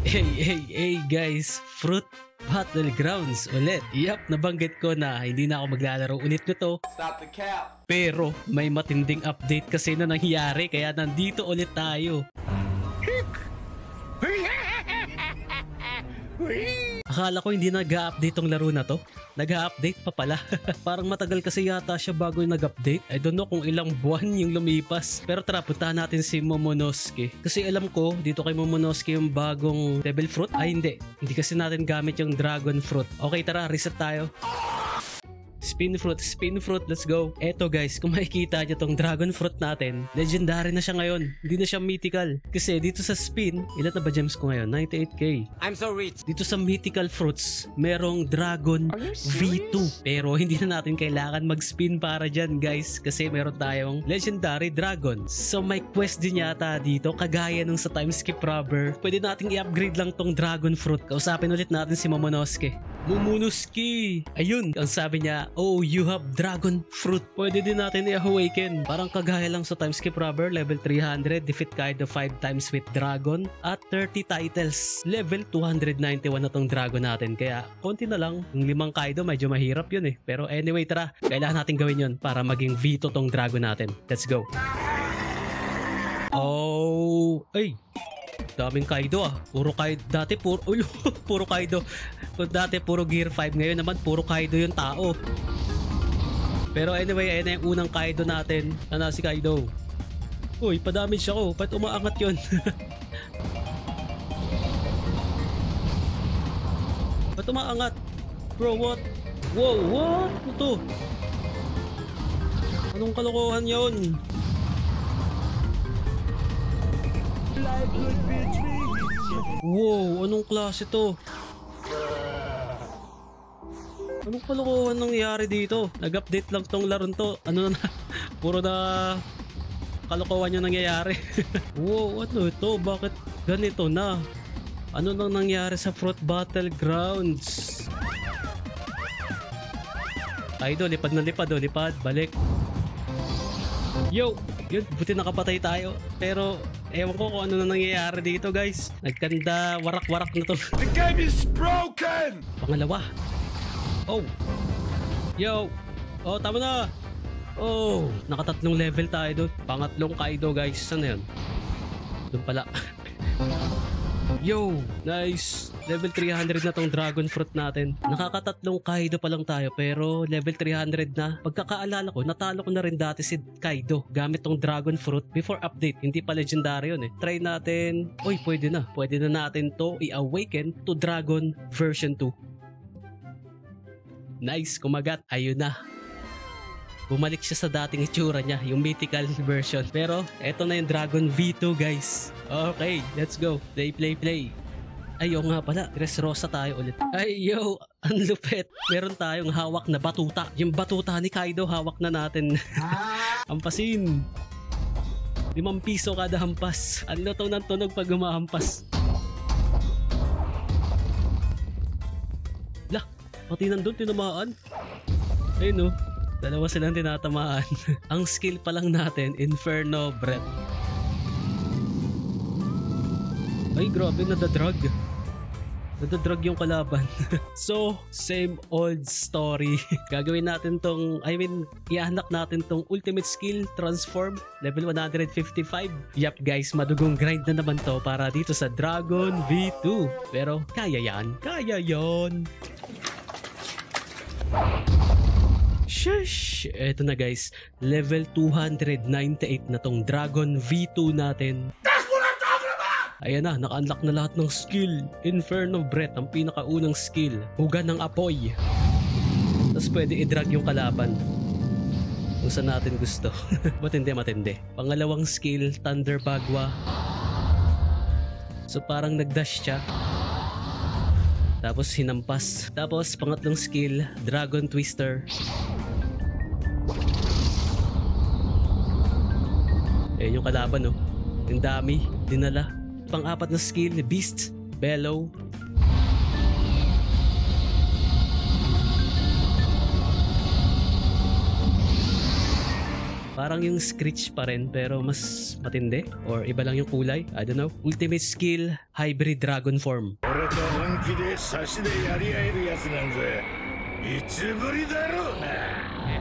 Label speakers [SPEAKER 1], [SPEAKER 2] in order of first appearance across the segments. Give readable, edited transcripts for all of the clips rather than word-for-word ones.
[SPEAKER 1] Hey guys, Fruit Battlegrounds ulit. Yup, nabanggit ko na hindi na ako maglalaro ulit nito.
[SPEAKER 2] Stop the cap.
[SPEAKER 1] Pero may matinding update kasi na nangyari kaya nandito ulit tayo. Akala ko hindi nag-update tong laro na to. Nag-update pa pala. Parang matagal kasi yata siya bago nag-update. I don't know kung ilang buwan yung lumipas. Pero tara, puntahan natin si Momonosuke. Kasi alam ko, dito kay Momonosuke yung bagong Devil Fruit. Ay hindi. Hindi kasi natin gamit yung Dragon Fruit. Okay, tara, reset tayo. Spin fruit, let's go. Eto guys, kung makikita nyo tong dragon fruit natin, legendary na siya ngayon. Hindi na siya mythical. Kasi dito sa spin, ilan na ba gems ko ngayon? 98k.
[SPEAKER 2] I'm so rich.
[SPEAKER 1] Dito sa mythical fruits, merong dragon V2. Pero hindi na natin kailangan mag-spin para dyan guys. Kasi meron tayong legendary dragon. So may quest din yata dito, kagaya nung sa time skip robber. Pwede nating i-upgrade lang tong dragon fruit. Kausapin ulit natin si Momonosuke. Momonosuke! Ayun, ang sabi niya, oh, you have dragon fruit. Pwede din natin i-awaken. Parang kagaya lang sa time skip robber, level 300, defeat Kaido 5 times with dragon, at 30 titles. Level 291 na tong dragon natin. Kaya, konti na lang. Yung 5 Kaido, medyo mahirap yun eh. Pero anyway, tara. Kailangan natin gawin yun para maging V2 tong dragon natin. Let's go. Oh, ay. Daming Kaido ah. Puro Kaido. Dati puro Kaido. Dati puro Gear 5. Ngayon naman puro Kaido yung tao. Pero anyway, ayun na yung unang Kaido natin. Ano si Kaido? Uy, pa-damage ako. Ba't umaangat yun? Ba't umaangat? Bro, what? Wow, what? Ano to? Anong kalokohan yun? Wow, anong klase to? Anong kalokohan nangyari dito? Nag-update lang tong laron to. Ano na? Puro na kalokohan yung nangyayari. Wow, ano ito? Bakit ganito na? Ano nang nangyari sa Fruit Battlegrounds? Kaido, lipad na lipad. Oh, lipad, balik. Yo! Yun, buti nakapatay tayo. Pero, ewan ko kung ano na nangyayari dito guys. Nagkanda, warak-warak na to.
[SPEAKER 2] The game is broken!
[SPEAKER 1] Pangalawa. Oh. Yo. Oh, tama na. Oh, nakatatlong level tayo doon. Pangatlong Kaido guys. Saan na yun? Doon pala. Yo, nice. Level 300 na tong dragon fruit natin. Nakakatatlong Kaido pa lang tayo pero level 300 na. Pagkakaalala ko, natalo ko na rin dati si Kaido gamit tong dragon fruit before update. Hindi pa legendary yun eh. Try natin. Uy, pwede na. Pwede na natin to i-awaken to dragon version 2. Nice, kumagat. Ayun na. Bumalik siya sa dating itsura niya, yung mythical version. Pero, eto na yung Dragon V2 guys. Okay, let's go. Play. Ay, yo nga pala. Dressrosa tayo ulit. Ay, yo, ang lupet. Meron tayong hawak na batuta. Yung batuta ni Kaido, hawak na natin. Hampasin. 5 piso kada hampas. Ang lutaw ng tunog pag humahampas. Lah, pati nandun tinamaan. Ayun no. Dalawa silang tinatamaan. Ang skill pa lang natin, Inferno Breath. Ay, grabe, nadadrag. Nadadrag yung kalaban. So, same old story. Gagawin natin tong, ianak natin tong ultimate skill, transform, level 155. Yup guys, madugong grind na naman to para dito sa Dragon V2. Pero, kaya yan. Shush! Eto na guys, level 298 na tong Dragon V2 natin.
[SPEAKER 2] That's what I'm talking about!
[SPEAKER 1] Ayan na, naka-unlock na lahat ng skill. Inferno Breath, ang pinakaunang skill. Hugan ng apoy. Tapos pwede i-drag yung kalaban kung saan natin gusto. Matindi. Pangalawang skill, Thunder Bagwa. So parang nag-dash siya. Tapos hinampas. Tapos pangatlong skill, Dragon Twister. Ayan yung kalaban oh. Yung dami, dinala. Pang-apat na skill, Beast, Bellow. Parang yung Screech pa rin pero mas matindi or iba lang yung kulay. I don't know. Ultimate skill, hybrid dragon form.
[SPEAKER 3] 俺と本気で差しでやり合えるやつなんぜいつぶりだろうな。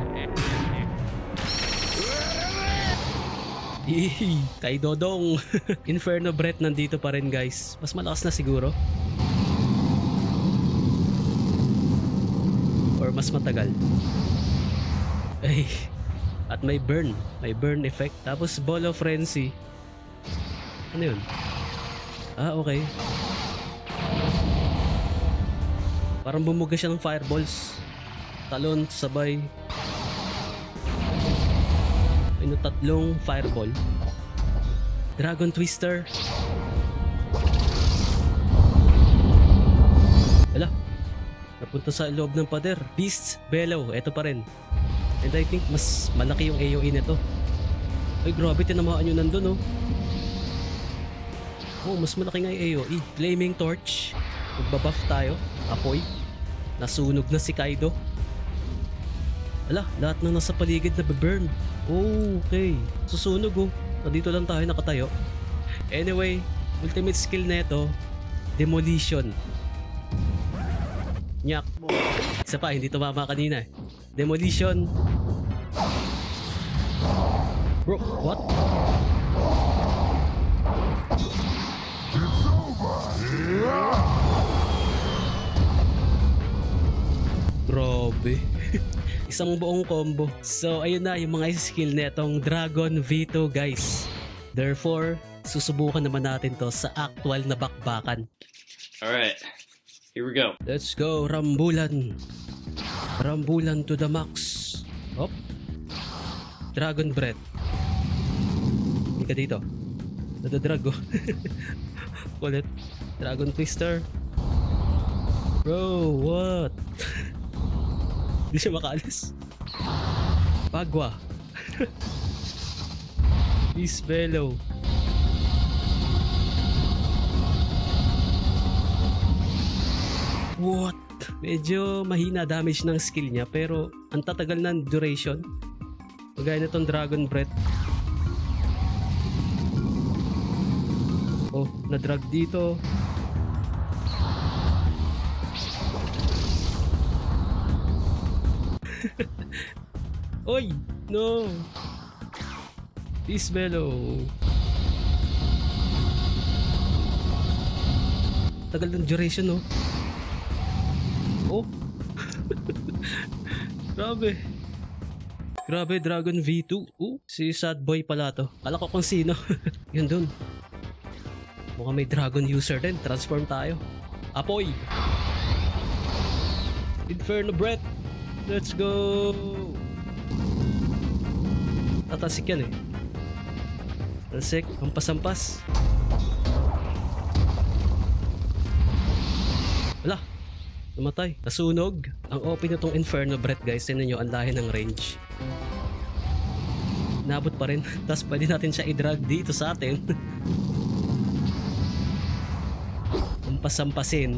[SPEAKER 1] Kay Dodong. Inferno Breath nandito pa rin guys. Mas malakas na siguro. Or mas matagal. Ay. At may burn. May burn effect. Tapos Ball of Frenzy. Ano yun? Ah, okay. Parang bumuga siya ng fireballs. Talon, sabay. May tatlong fireball. Dragon Twister. Wala. Napunta sa loob ng pader. Beast's Bellow. Ito pa rin. And I think mas malaki yung AoE nito. Ay grabe, tinamaan nyo nandun oh. Oh, mas malaki nga yung AoE. Flaming Torch. Magbabuff tayo. Apoy. Nasunog na si Kaido. Ala, lahat na nasa paligid na burn. Oh, okay. Susunog oh. Dito lang tayo nakatayo. Anyway, ultimate skill na ito, Demolition. Nyak. Isa pa, hindi tumama kanina eh. Demolition. Bro, what? Grabe. Isang buong combo. So ayun na yung mga skill netong Dragon V2 guys. Therefore, susubukan naman natin to sa actual na bakbakan.
[SPEAKER 4] Alright, here we go.
[SPEAKER 1] Let's go, Rambulan. Rambulan to the max. Hop. Dragon Breath. Hindi ka dito. Nadadrag oh. Kulit. Dragon Twister. Bro, what? Hindi siya makaalis. Pagwa. Beast Bellow. What? Medyo mahina damage ng skill niya pero ang tatagal ng duration. Kagaya na itong Dragon Breath. Oh, na-drag dito. Oy! No! Beast Bellow. Tagal ng duration, no? Oh! Grabe. Grabe, Dragon V2. Si Sad Boy pala to. Kala ko kung sino. Yun dun. Mukhang may Dragon user din. Transform tayo. Apoy! Inferno Breath. Let's go! Tatasik yan eh. Tatasik, hampas-hampas. Wala, namatay. Nasunog. Ang OP na tong Inferno Breath guys. Tinan nyo, ang lahi ng range. Nabot pa rin. Tapos pwede natin siya i-drag dito sa atin. Hampas-hampasin.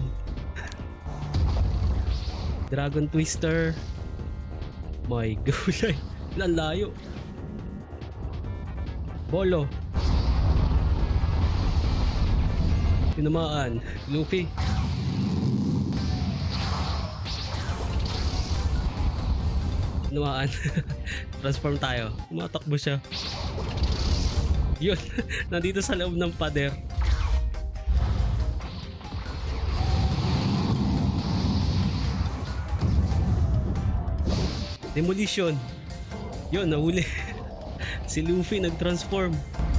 [SPEAKER 1] Dragon Twister. My gulay. Ilan layo. Bolo. Tinamaan. Luffy. Tinamaan. Transform tayo. Tumatakbo siya. Yun. Nandito sa loob ng pader. Demolition. Yun, nahuli. Si Luffy nag-transform.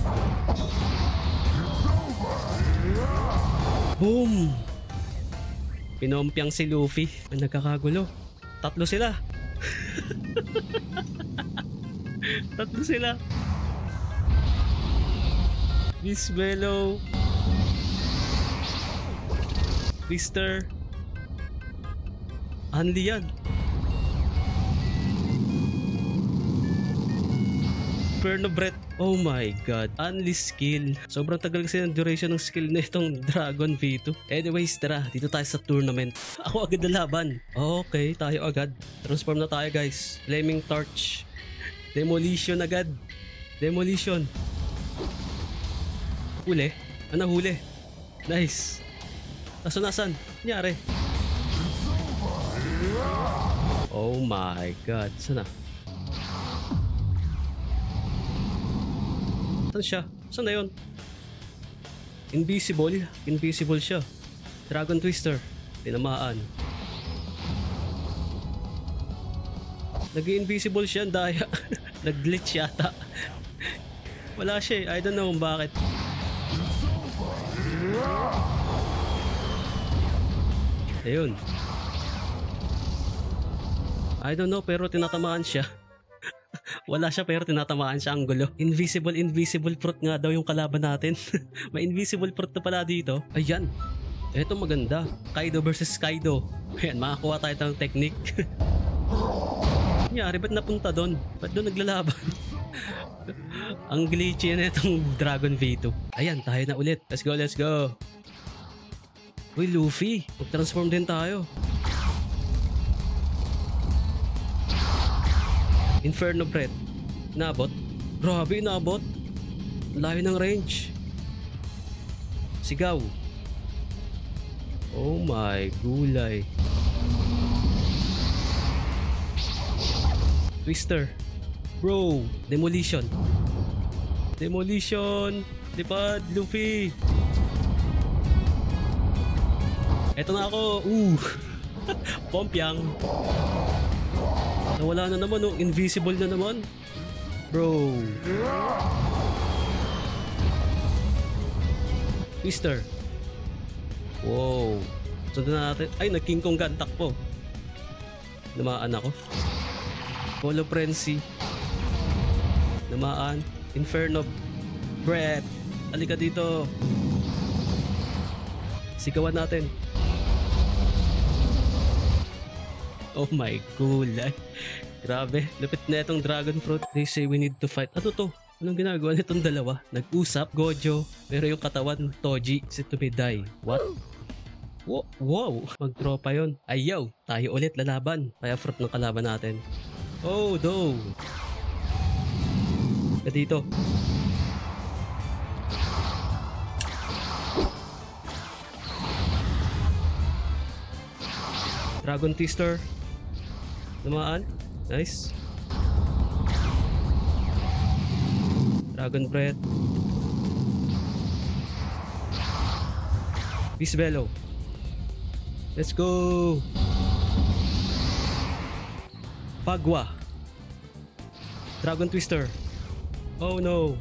[SPEAKER 1] Boom! Pinompiang si Luffy. Nagkakagulo. Tatlo sila. Tatlo sila. Beast Bellow. Twister. Unli yan. Inferno Breath. Oh my god. Unli skill. Sobrang tagal kasi ng duration ng skill na itong Dragon V2. Anyways, tara. Dito tayo sa tournament. Ako agad na laban. Okay, tayo agad. Transform na tayo guys. Flaming Torch. Demolition agad. Demolition. Huli. Huli. Nice. Nasan? Nangyari? Oh my god. Saan na? Saan siya? Saan na yun? Invisible. Invisible siya. Dragon Twister. Tinamaan. Nag-invisible siya. Daya. Nag-glitch yata. Wala siya eh. I don't know kung bakit. Ayun. I don't know pero tinatamaan siya. Wala siya pero tinatamaan siya ang gulo. Invisible fruit nga daw yung kalaban natin. May invisible fruit na pala dito. Ayan. Eto maganda. Kaido versus Kaido. Ayan, makakuha tayo ng technique. Nangyari, ba't napunta doon? Ba't doon naglalaban? Ang glitchy na itong Dragon V2. Ayan, tayo na ulit. Let's go. Uy, Luffy. Mag-transform din tayo. Inferno Breath. Inabot. Grabe, inabot. Layo ng range. Sigaw. Oh my gulay. Twister. Bro. Demolition. Lipad, Luffy. Eto na ako. Pompiang. Nawala na naman, invisible na naman. Bro. Twister. Wow. Sundan na natin. Ay, nag-King Kong gantak po. Namaan ako. Polo Frenzy. Namaan. Inferno Breath. Halika dito. Sigawan natin. Oh my gulay. Grabe, lupit na itong dragon fruit. They say we need to fight. Ano to? Anong ginagawa nitong dalawa? Nag-usap, Gojo. Pero yung katawan, Toji, si Tumidai. What? Wow! Mag-tropa yun. Ayaw! Tayo ulit lalaban. Kaya fruit ng kalaban natin. Oh, do! Dito. Dragon Twister. Namaan. Nice. Dragon Breath. Beast Bellow. Let's go. Pagwa. Dragon Twister. Oh no.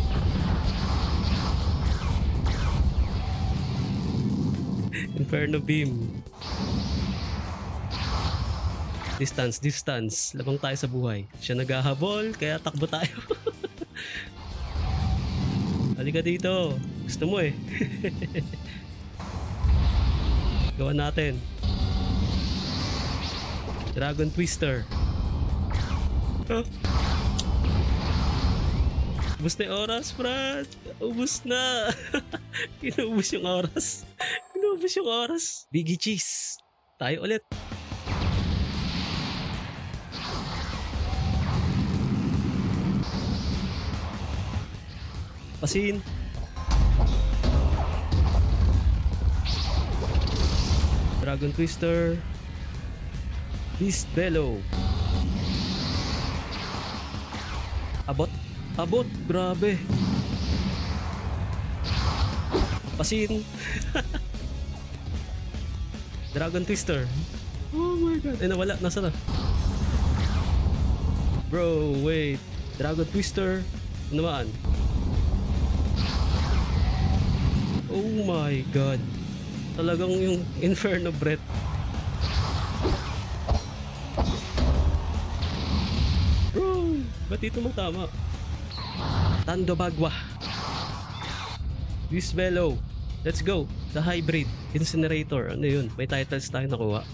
[SPEAKER 1] Inferno Beam. Distance. Labang tayo sa buhay. Siya naghahabol, kaya takbo tayo. Halika dito. Gusto mo eh. Gawan natin. Dragon Twister. Ubus na yung oras, Brad. Ubus na. Inuubos yung oras. Biggie Cheese. Tayo ulit. Pasin. Dragon Twister. Beast Bellow. Abot. Grabe. Pasin. Dragon Twister. Oh my god. Ay, nawala. Nasaan na? Bro, wait. Dragon Twister. Namaan. Oh my god. Talagang yung Inferno Breath. Bro, ba't dito magtama? Tando Bagwa. Beast Bellow. Let's go. The Hybrid. Incinerator. Ano yun? May titles tayo nakuha.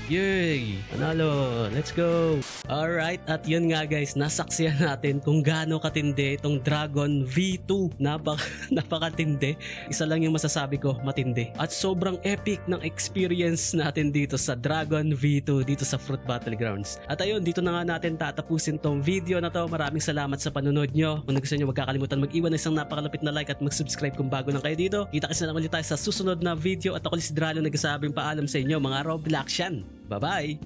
[SPEAKER 1] Yay! Panalo! Let's go! Alright, at yun nga guys, nasaksihan natin kung gaano katindi itong Dragon V2. Napakatindi. Isa lang yung masasabi ko, matindi. At sobrang epic ng experience natin dito sa Dragon V2, dito sa Fruit Battlegrounds. At ayun, dito na nga natin tatapusin tong video na to. Maraming salamat sa panonood nyo. Kung gusto nyo, magkakalimutan mag-iwan ng isang napakalapit na like at mag-subscribe kung bago lang kayo dito. Kita-kits na naman ulit tayo sa susunod na video at ako si Dralo nagkasabing paalam sa inyo mga Robloxian. Bye-bye!